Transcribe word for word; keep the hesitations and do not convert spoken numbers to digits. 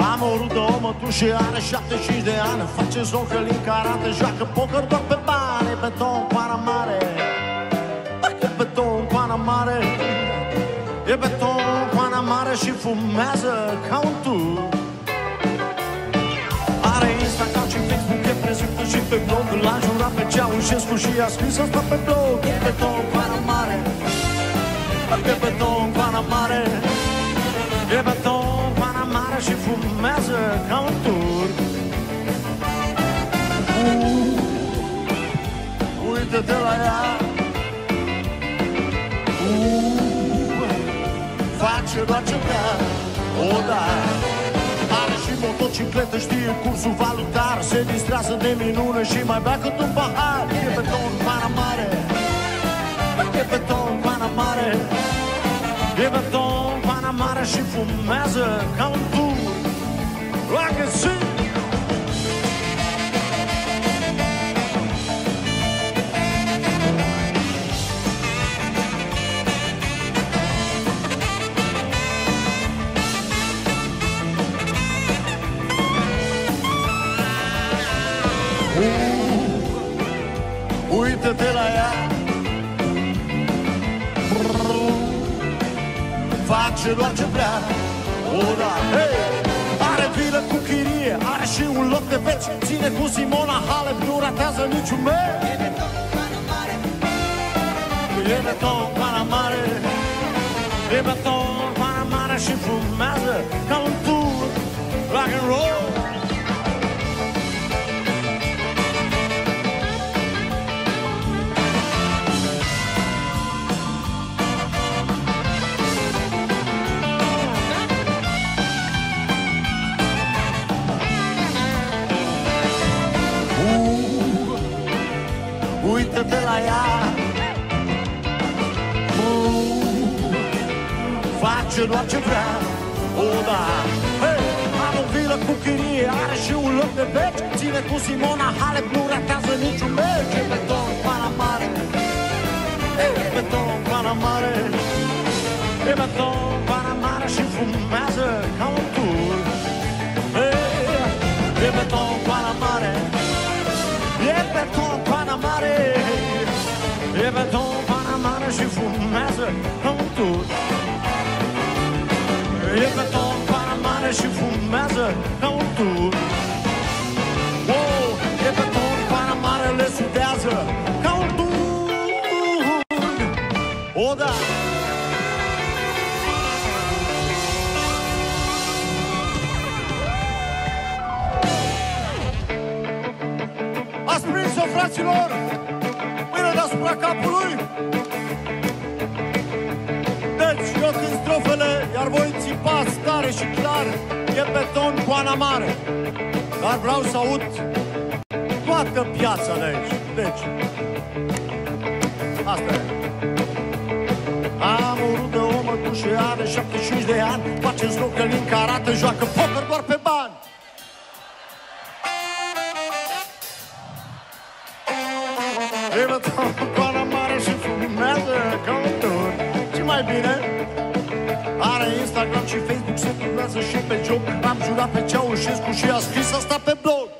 Am o rudă, o mătușă, are șaptezeci și cinci de ani. Face zocălin, karate, joacă poker doar pe bani. E beton, pana mare. E beton, pana mare. E beton, pana mare și fumează ca un tur. Are Instagram și Facebook, e prezentă și pe blog. L-a jurat pe Ceaușescu și a scris asta pe blog. E beton, pana mare. E beton, pana mare. E beton, pana mare și fumează ca un tur. uh, Uită-te la ea. uh, Face doar ce vrea. O, da. Are și motocicletă, știe cursul valutar. Se distrează de minune și mai bea cât un pahar. E beton, pana mare. E beton, pana mare. E beton, pana mare și fumează ca un tur. Like a sea. uh, Uită-te la ea. Face doar ce vrea. O, da. Hey! Are vilă cu chirie, are și un loc de veci. Ține cu Simona Halep, nu ratează niciun meci. E beton, pana mare. E beton, pana mare. E beton, pana mare și fumează ca un tur. Rock and roll. Uită-te la ea. uh, Face doar ce vrea. O, da. Hey! Am o vilă cu chirie, are și un loc de veci. Ține cu Simona Halep, nu ratează niciun meci. E beton, pana mare. E beton, pana mare. E beton, pana mare și fumează ca un tur. Hey! E beton, pana mare. E beton, pana mare. E beton, pana mare și fumează ca un tur. E beton, pana mare și fumează ca un tur. Oh, e beton, pana mare, le sudează ca un tur. O, da. Ați prins-o, fraților? Mâine deasupra capului. Deci, eu cânt strofele, iar voi țipați tare și clar. E beton, pana mare. Dar vreau să aud toată piața de aici. Deci, asta e. Am o rudă, o mătușă, are șaptezeci și cinci de ani. Face zocălin, karate, joacă poker doar pe bani. E beton, pana mare și fumează ca un tur. Ce mai bine? Are Instagram și Facebook, se filmează și pe joc. Am jurat pe Ceaușescu și a scris asta pe blog.